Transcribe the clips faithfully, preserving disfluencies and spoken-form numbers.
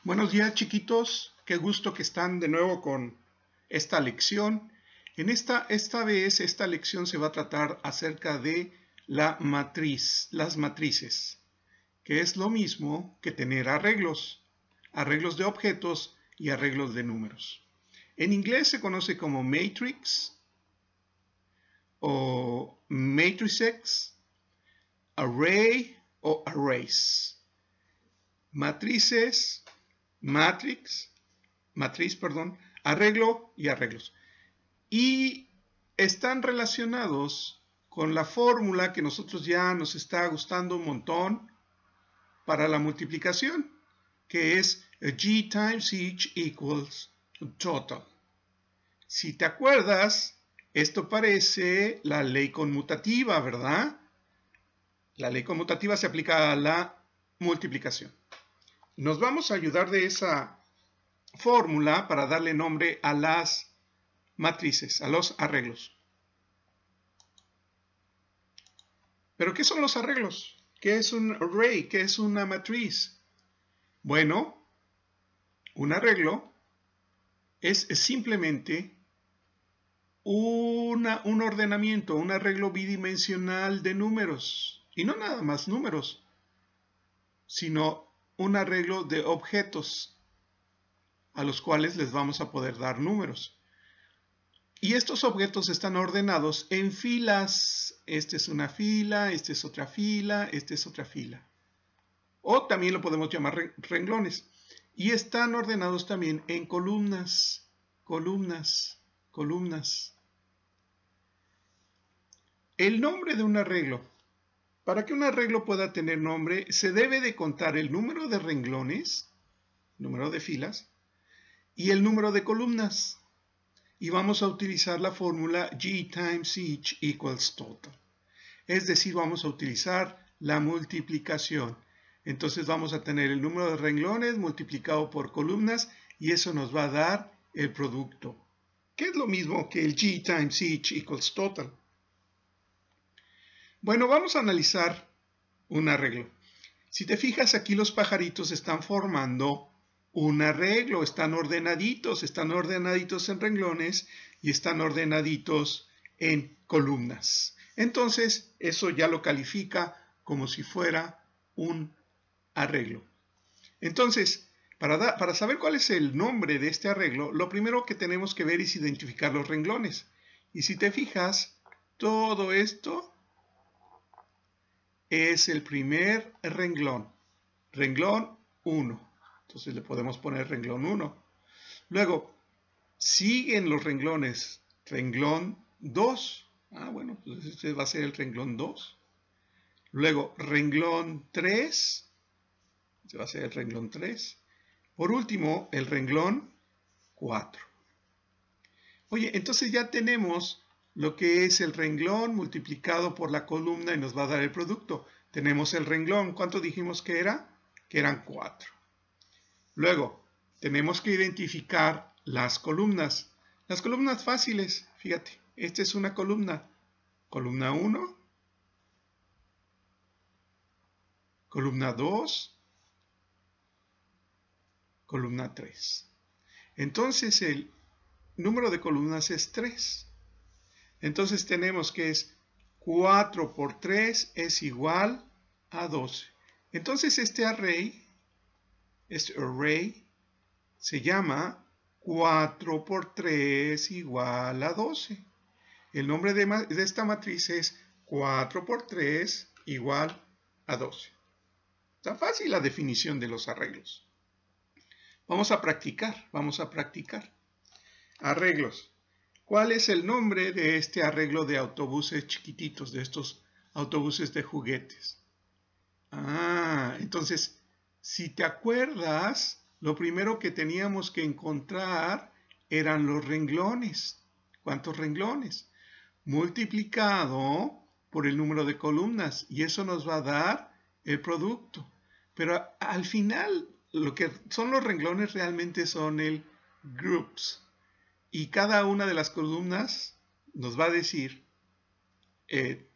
Buenos días, chiquitos. Qué gusto que están de nuevo con esta lección. En esta, esta vez, esta lección se va a tratar acerca de la matriz, las matrices, que es lo mismo que tener arreglos, arreglos de objetos y arreglos de números. En inglés se conoce como matrix o matrices, array o arrays. Matrices, matrix, matriz, perdón, arreglo y arreglos. Y están relacionados con la fórmula que nosotros ya nos está gustando un montón para la multiplicación, que es G times each equals total. Si te acuerdas, esto parece la ley conmutativa, ¿verdad? La ley conmutativa se aplica a la multiplicación. Nos vamos a ayudar de esa fórmula para darle nombre a las matrices, a los arreglos. ¿Pero qué son los arreglos? ¿Qué es un array? ¿Qué es una matriz? Bueno, un arreglo es simplemente una, un ordenamiento, un arreglo bidimensional de números. Y no nada más números, sino un arreglo de objetos a los cuales les vamos a poder dar números. Y estos objetos están ordenados en filas. Esta es una fila, esta es otra fila, esta es otra fila. O también lo podemos llamar renglones. Y están ordenados también en columnas, columnas, columnas. El nombre de un arreglo. Para que un arreglo pueda tener nombre, se debe de contar el número de renglones, número de filas, y el número de columnas. Y vamos a utilizar la fórmula G times each equals total. Es decir, vamos a utilizar la multiplicación. Entonces vamos a tener el número de renglones multiplicado por columnas y eso nos va a dar el producto, que es lo mismo que el G times each equals total. Bueno, vamos a analizar un arreglo. Si te fijas, aquí los pajaritos están formando un arreglo, están ordenaditos, están ordenaditos en renglones y están ordenadidos en columnas. Entonces, eso ya lo califica como si fuera un arreglo. Entonces, para, da, para saber cuál es el nombre de este arreglo, lo primero que tenemos que ver es identificar los renglones. Y si te fijas, todo esto es el primer renglón, renglón uno. Entonces le podemos poner renglón uno. Luego, siguen los renglones, renglón dos. Ah, bueno, pues este va a ser el renglón dos. Luego, renglón tres. Este va a ser el renglón tres. Por último, el renglón cuatro. Oye, entonces ya tenemos lo que es el renglón multiplicado por la columna y nos va a dar el producto. Tenemos el renglón. ¿Cuánto dijimos que era? Que eran cuatro. Luego, tenemos que identificar las columnas. Las columnas fáciles, fíjate, esta es una columna. Columna uno, columna dos, columna tres. Entonces, el número de columnas es tres. Entonces, tenemos que es cuatro por tres es igual a doce. Entonces, este array... Este array se llama cuatro por tres igual a doce. El nombre de, de esta matriz es cuatro por tres igual a doce. Está fácil la definición de los arreglos. Vamos a practicar, vamos a practicar. Arreglos. ¿Cuál es el nombre de este arreglo de autobuses chiquititos, de estos autobuses de juguetes? Ah, entonces... Si te acuerdas, lo primero que teníamos que encontrar eran los renglones. ¿Cuántos renglones? Multiplicado por el número de columnas y eso nos va a dar el producto. Pero al final, lo que son los renglones realmente son el groups. Y cada una de las columnas nos va a decir eh,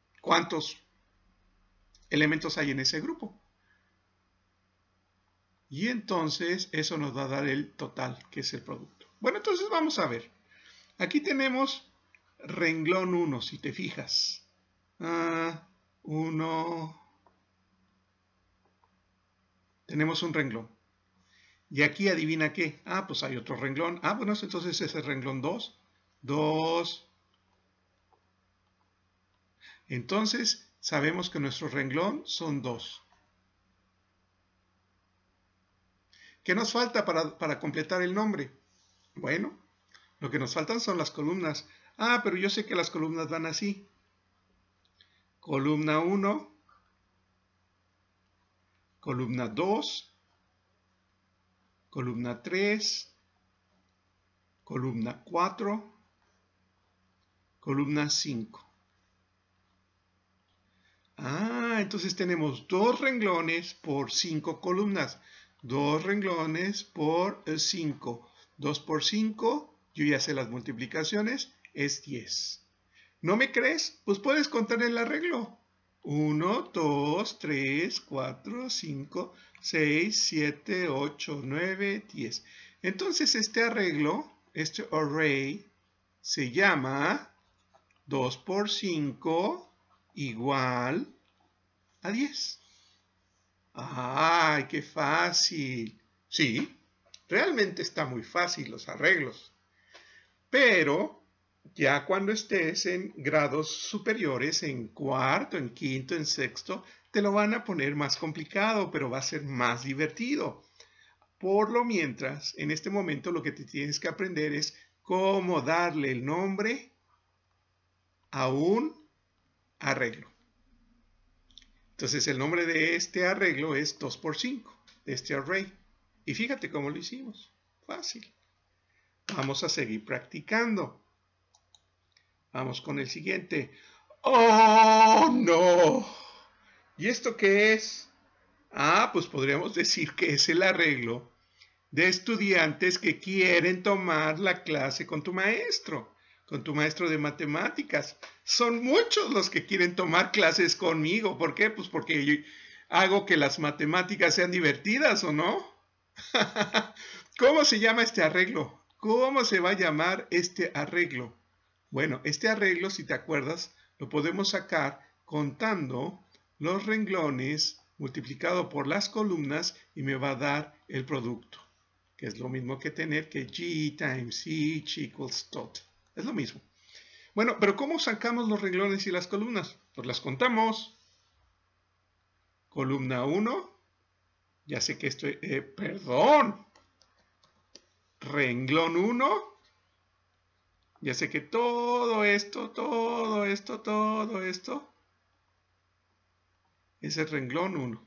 cuántos elementos hay en ese grupo. Y entonces eso nos va a dar el total, que es el producto. Bueno, entonces vamos a ver. Aquí tenemos renglón uno, si te fijas. Ah, uno. Tenemos un renglón. Y aquí adivina qué. Ah, pues hay otro renglón. Ah, bueno, entonces ese es renglón dos. dos. Entonces sabemos que nuestro renglón son dos. ¿Qué nos falta para, para completar el nombre? Bueno, lo que nos faltan son las columnas. Ah, pero yo sé que las columnas van así. Columna uno, columna dos, columna tres, columna cuatro, columna cinco. Ah, entonces tenemos dos renglones por cinco columnas. Dos renglones por cinco. dos por cinco, yo ya sé las multiplicaciones, es diez. ¿No me crees? Pues puedes contar el arreglo. uno, dos, tres, cuatro, cinco, seis, siete, ocho, nueve, diez. Entonces este arreglo, este array, se llama dos por cinco igual a diez. ¡Ay, qué fácil! Sí, realmente está muy fácil los arreglos. Pero ya cuando estés en grados superiores, en cuarto, en quinto, en sexto, te lo van a poner más complicado, pero va a ser más divertido. Por lo mientras, en este momento lo que te tienes que aprender es cómo darle el nombre a un arreglo. Entonces el nombre de este arreglo es dos por cinco, de este array. Y fíjate cómo lo hicimos. Fácil. Vamos a seguir practicando. Vamos con el siguiente. ¡Oh, no! ¿Y esto qué es? Ah, pues podríamos decir que es el arreglo de estudiantes que quieren tomar la clase con tu maestro, con tu maestro de matemáticas. Son muchos los que quieren tomar clases conmigo. ¿Por qué? Pues porque yo hago que las matemáticas sean divertidas, ¿o no? ¿Cómo se llama este arreglo? ¿Cómo se va a llamar este arreglo? Bueno, este arreglo, si te acuerdas, lo podemos sacar contando los renglones multiplicado por las columnas y me va a dar el producto, que es lo mismo que tener que G times H equals tot. Es lo mismo. Bueno, pero ¿cómo sacamos los renglones y las columnas? Pues las contamos. Columna uno. Ya sé que estoy... Eh, perdón. Renglón uno. Ya sé que todo esto, todo esto, todo esto es el renglón uno.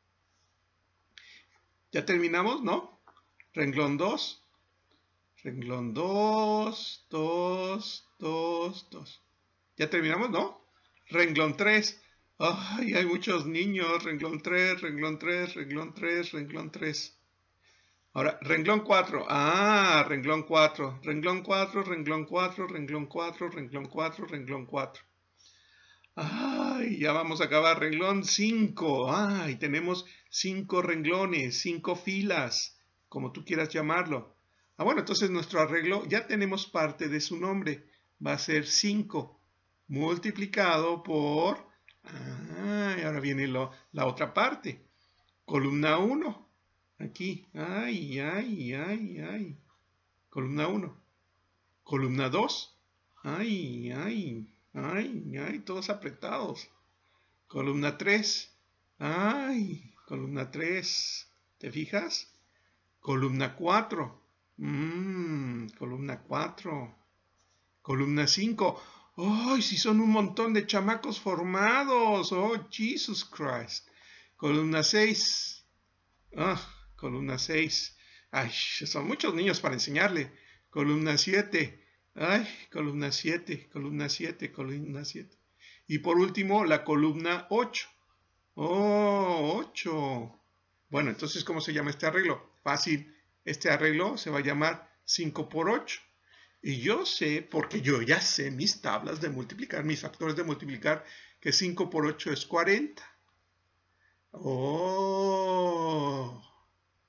¿Ya terminamos? ¿No? Renglón dos. Renglón dos, dos, dos, dos. ¿Ya terminamos? ¿No? Renglón tres. Ay, hay muchos niños. Renglón tres, renglón tres, renglón tres, renglón tres. Ahora, renglón cuatro. Ah, renglón cuatro. Renglón cuatro, renglón cuatro, renglón cuatro, renglón cuatro, renglón cuatro. Ay, ya vamos a acabar. Renglón cinco. Ay, tenemos cinco renglones, cinco filas, como tú quieras llamarlo. Ah, bueno, entonces nuestro arreglo ya tenemos parte de su nombre. Va a ser cinco multiplicado por... Ah, ahora viene lo, la otra parte. Columna uno. Aquí. Ay, ay, ay, ay. Columna uno. Columna dos. Ay, ay, ay, ay, todos apretados. Columna tres. Ay, columna tres. ¿Te fijas? Columna cuatro. Mmm, columna cuatro. Columna cinco. ¡Ay, si son un montón de chamacos formados! ¡Oh, Jesus Christ! Columna seis. Ah, columna seis. ¡Ay, son muchos niños para enseñarle! Columna siete. ¡Ay, columna siete! Columna siete, columna siete. Y por último, la columna ocho. ¡Oh, ocho! Bueno, entonces, ¿cómo se llama este arreglo? Fácil. Este arreglo se va a llamar cinco por ocho. Y yo sé, porque yo ya sé mis tablas de multiplicar, mis factores de multiplicar, que cinco por ocho es cuarenta. ¡Oh!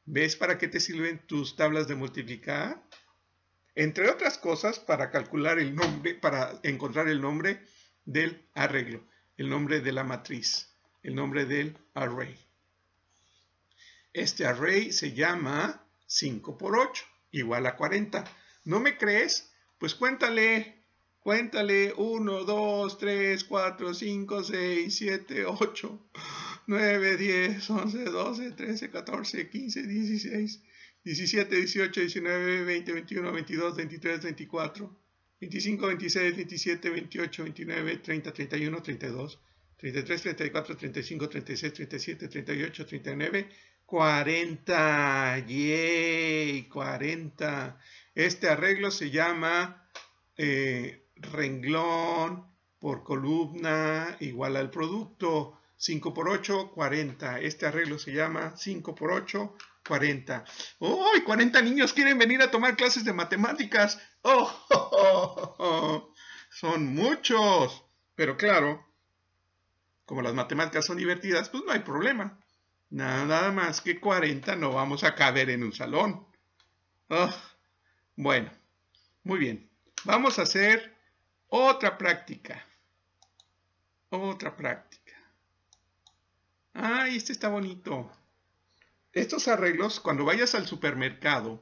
¿Ves para qué te sirven tus tablas de multiplicar? Entre otras cosas, para calcular el nombre, para encontrar el nombre del arreglo, el nombre de la matriz, el nombre del array. Este array se llama cinco por ocho, igual a cuarenta. ¿No me crees? Pues cuéntale. Cuéntale uno, dos, tres, cuatro, cinco, seis, siete, ocho, nueve, diez, once, doce, trece, catorce, quince, dieciséis, diecisiete, dieciocho, diecinueve, veinte, veintiuno, veintidós, veintitrés, veinticuatro, veinticinco, veintiséis, veintisiete, veintiocho, veintinueve, treinta, treinta y uno, treinta y dos, treinta y tres, treinta y cuatro, treinta y cinco, treinta y seis, treinta y siete, treinta y ocho, treinta y nueve, cuarenta. ¡Yay! cuarenta. Este arreglo se llama eh, renglón por columna igual al producto. cinco por ocho, cuarenta. Este arreglo se llama cinco por ocho, cuarenta. ¡Oh! cuarenta niños quieren venir a tomar clases de matemáticas. ¡Oh! oh, oh, oh! Son muchos. Pero claro, como las matemáticas son divertidas, pues no hay problema. Nada más que cuarenta no vamos a caber en un salón. Oh, bueno, muy bien. Vamos a hacer otra práctica. Otra práctica. ¡Ay, este está bonito! Estos arreglos, cuando vayas al supermercado,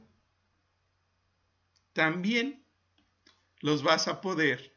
también los vas a poder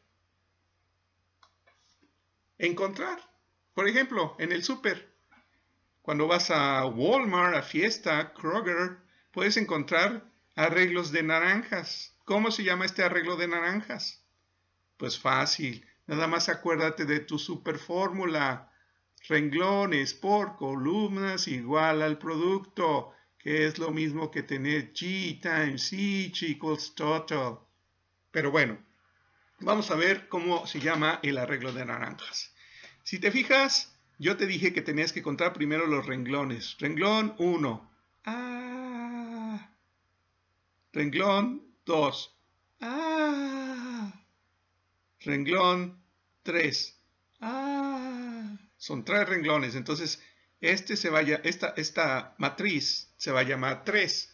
encontrar. Por ejemplo, en el súper. Cuando vas a Walmart, a Fiesta, Kroger, puedes encontrar arreglos de naranjas. ¿Cómo se llama este arreglo de naranjas? Pues fácil. Nada más acuérdate de tu super fórmula. Renglones por columnas igual al producto, que es lo mismo que tener G times H equals total. Pero bueno, vamos a ver cómo se llama el arreglo de naranjas. Si te fijas, yo te dije que tenías que contar primero los renglones. Renglón uno. Ah. Renglón dos. Ah. Renglón tres. Ah. Son tres renglones. Entonces, este se vaya, esta, esta matriz se va a llamar tres.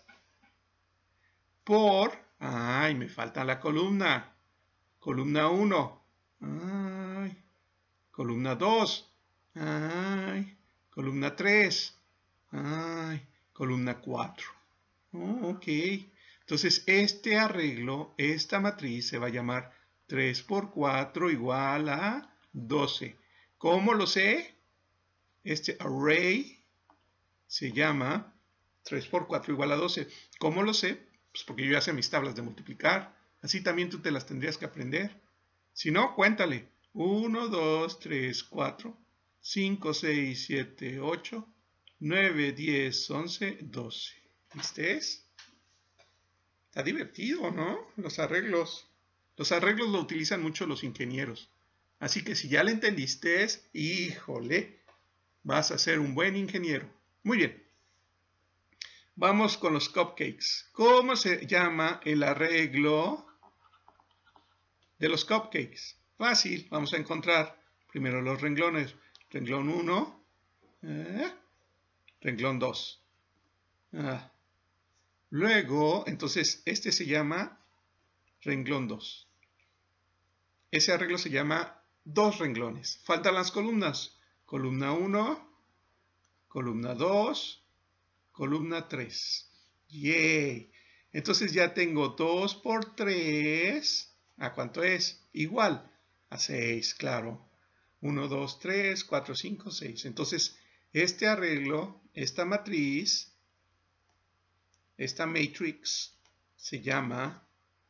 Por. Ay, me falta la columna. Columna uno. Ay. Columna dos. Ay, columna tres. Ay, columna cuatro. Oh, ok. Entonces, este arreglo, esta matriz se va a llamar tres por cuatro igual a doce. ¿Cómo lo sé? Este array se llama tres por cuatro igual a doce. ¿Cómo lo sé? Pues porque yo ya sé mis tablas de multiplicar. Así también tú te las tendrías que aprender. Si no, cuéntale. uno, dos, tres, cuatro, cinco, seis, siete, ocho, nueve, diez, once, doce. ¿Viste? Está divertido, ¿no? Los arreglos. Los arreglos lo utilizan mucho los ingenieros. Así que si ya le entendiste, híjole, vas a ser un buen ingeniero. Muy bien. Vamos con los cupcakes. ¿Cómo se llama el arreglo de los cupcakes? Fácil, vamos a encontrar primero los renglones. Renglón uno, eh, renglón dos. Ah. Luego, entonces, este se llama renglón dos. Ese arreglo se llama dos renglones. Faltan las columnas. Columna uno, columna dos, columna tres. ¡Yay! Entonces ya tengo dos por tres. ¿A cuánto es? Igual. A seis, claro. uno, dos, tres, cuatro, cinco, seis. Entonces, este arreglo, esta matriz, esta matrix, se llama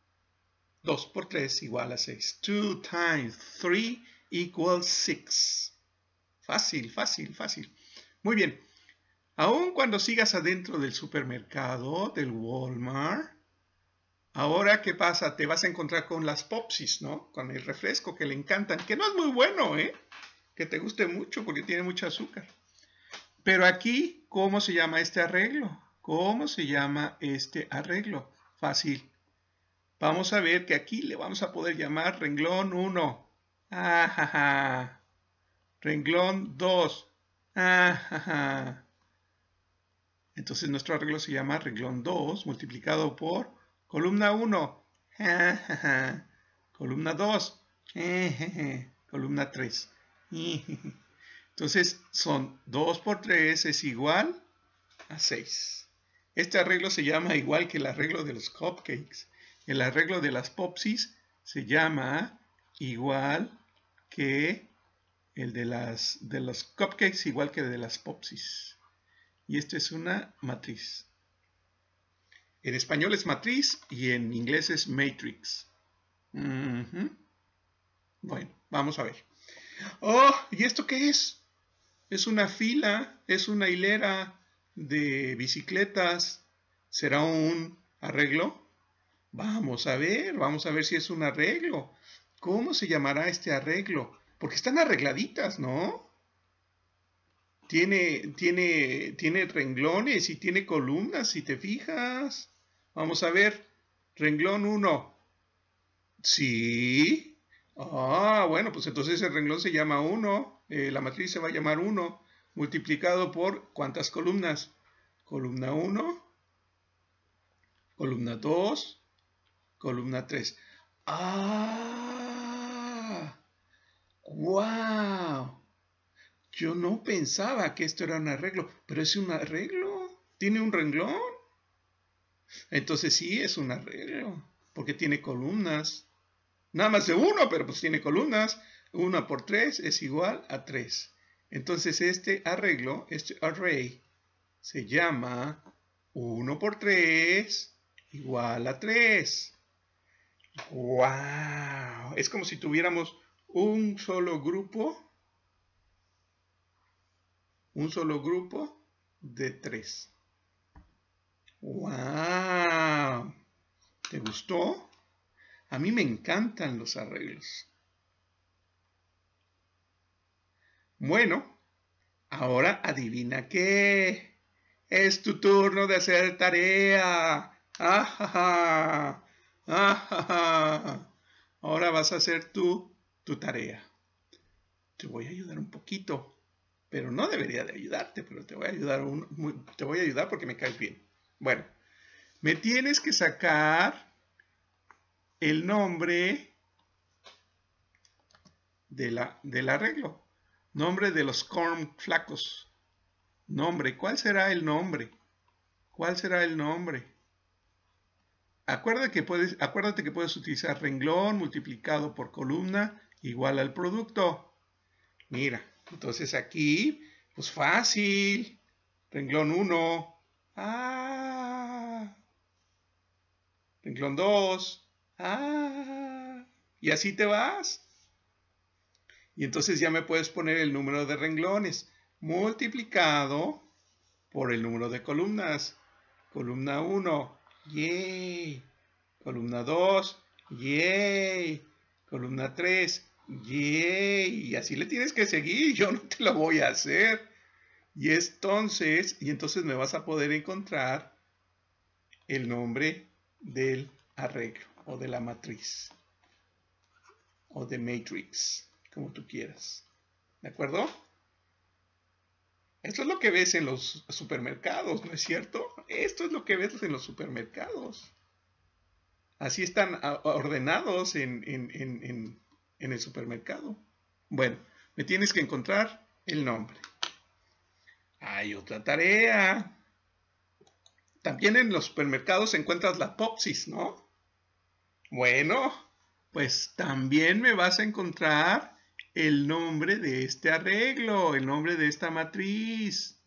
dos por tres igual a seis. two times three equals six. Fácil, fácil, fácil. Muy bien. Aun cuando sigas adentro del supermercado, del Walmart, ahora, ¿qué pasa? Te vas a encontrar con las Popsis, ¿no? Con el refresco que le encantan, que no es muy bueno, ¿eh? Que te guste mucho porque tiene mucho azúcar. Pero aquí, ¿cómo se llama este arreglo? ¿Cómo se llama este arreglo? Fácil. Vamos a ver que aquí le vamos a poder llamar renglón uno. Ajaja. Renglón dos. Ajaja. Entonces nuestro arreglo se llama renglón dos multiplicado por columna uno. Columna dos. Columna tres. Entonces son dos por tres es igual a seis. Este arreglo se llama igual que el arreglo de los cupcakes. El arreglo de las Popsis se llama igual que el de, las, de los cupcakes, igual que el de las Popsis. Y esta es una matriz. En español es matriz y en inglés es matrix. Uh-huh. Bueno, vamos a ver. ¡Oh! ¿Y esto qué es? Es una fila, es una hilera de bicicletas. ¿Será un arreglo? Vamos a ver, vamos a ver si es un arreglo. ¿Cómo se llamará este arreglo? Porque están arregladitas, ¿no? Tiene, tiene, tiene renglones y tiene columnas, si te fijas. Vamos a ver. Renglón uno. Sí. Ah, bueno, pues entonces el renglón se llama uno. Eh, la matriz se va a llamar uno. Multiplicado por ¿cuántas columnas? Columna uno. Columna dos. Columna tres. ¡Ah! ¡Guau! Yo no pensaba que esto era un arreglo, pero es un arreglo. ¿Tiene un renglón? Entonces sí es un arreglo, porque tiene columnas. Nada más de uno, pero pues tiene columnas. uno por tres es igual a tres. Entonces este arreglo, este array, se llama uno por tres igual a tres. ¡Wow! Es como si tuviéramos un solo grupo. Un solo grupo de tres. ¡Wow! ¿Te gustó? A mí me encantan los arreglos. Bueno, ahora adivina qué. Es tu turno de hacer tarea. ¡Ajaja! ¡Ajaja! Ahora vas a hacer tú tu tarea. Te voy a ayudar un poquito. Pero no debería de ayudarte, pero te voy a ayudar, un, muy, te voy a ayudar porque me caes bien. Bueno, me tienes que sacar el nombre de la, del arreglo. Nombre de los corn flacos. Nombre, ¿cuál será el nombre? ¿Cuál será el nombre? Acuérdate que puedes, acuérdate que puedes utilizar renglón multiplicado por columna igual al producto. Mira, entonces aquí... Pues fácil. Renglón uno. Ah. Renglón dos. Ah. Y así te vas. Y entonces ya me puedes poner el número de renglones multiplicado por el número de columnas. Columna uno. Yay. Columna dos. Yay. Columna tres. Yay, y así le tienes que seguir, yo no te lo voy a hacer. Y entonces, y entonces me vas a poder encontrar el nombre del arreglo o de la matriz o de matrix, como tú quieras. ¿De acuerdo? Esto es lo que ves en los supermercados, ¿no es cierto? Esto es lo que ves en los supermercados. Así están ordenados en, en, en, en en el supermercado. Bueno, me tienes que encontrar el nombre. Hay otra tarea. También en los supermercados encuentras la Popsis, ¿no? Bueno, pues también me vas a encontrar el nombre de este arreglo, el nombre de esta matriz.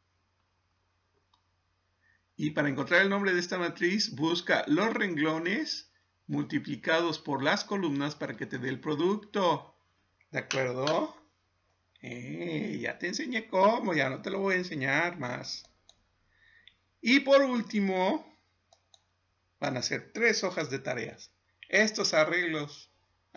Y para encontrar el nombre de esta matriz, busca los renglones multiplicados por las columnas para que te dé el producto. ¿De acuerdo? Eh, ya te enseñé cómo, ya no te lo voy a enseñar más. Y por último, van a ser tres hojas de tareas. Estos arreglos.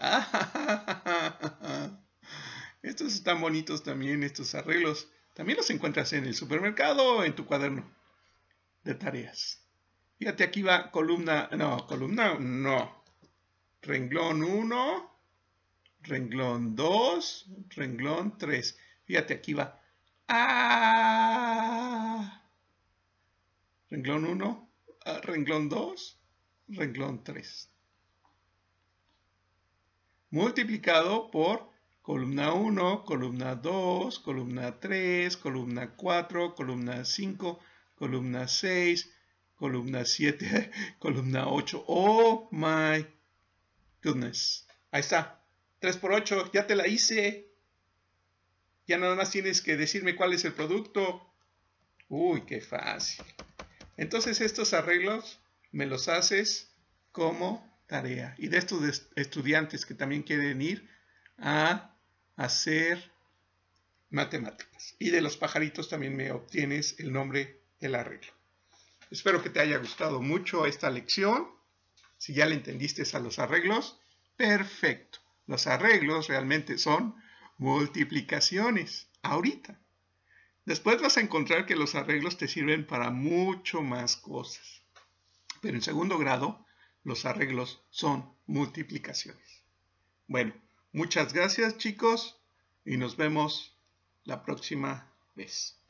Estos están bonitos también, estos arreglos. También los encuentras en el supermercado o en tu cuaderno de tareas. Fíjate, aquí va columna, no, columna, no. Renglón uno, renglón dos, renglón tres. Fíjate, aquí va. ¡Ah! renglón uno, renglón dos, renglón tres. Multiplicado por columna uno, columna dos, columna tres, columna cuatro, columna cinco, columna seis, columna siete, columna ocho. Oh my goodness. Ahí está. tres por ocho. Ya te la hice. Ya nada más tienes que decirme cuál es el producto. Uy, qué fácil. Entonces estos arreglos me los haces como tarea. Y de estos estudiantes que también quieren ir a hacer matemáticas. Y de los pajaritos también me obtienes el nombre del arreglo. Espero que te haya gustado mucho esta lección. Si ya le entendiste a los arreglos, perfecto. Los arreglos realmente son multiplicaciones. Ahorita. Después vas a encontrar que los arreglos te sirven para mucho más cosas. Pero en segundo grado, los arreglos son multiplicaciones. Bueno, muchas gracias chicos y nos vemos la próxima vez.